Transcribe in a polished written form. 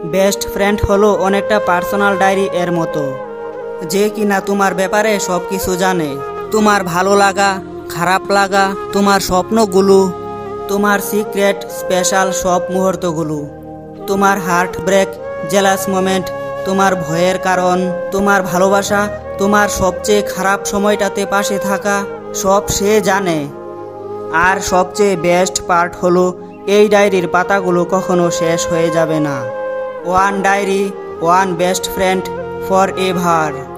Best friend হলো অনেকটা personal diary এর মতো, যে কিনা তোমার ব্যাপারে সব কিছু জানে। তোমার ভালো লাগা, খারাপ লাগা, তোমার স্বপ্নগুলো, তোমার সিক্রেট স্পেশাল সব মুহূর্তগুলো, তোমার হার্ট ব্রেক, জেলাস মোমেন্ট, তোমার ভয়ের কারণ, তোমার ভালোবাসা, তোমার সবচেয়ে খারাপ সময়টাতে পাশে থাকা, সব সে জানে। আর সবচেয়ে বেস্ট পার্ট হলো এই ডায়েরির পাতাগুলো কখনো শেষ হয়ে যাবে না। One diary, one best friend for ever.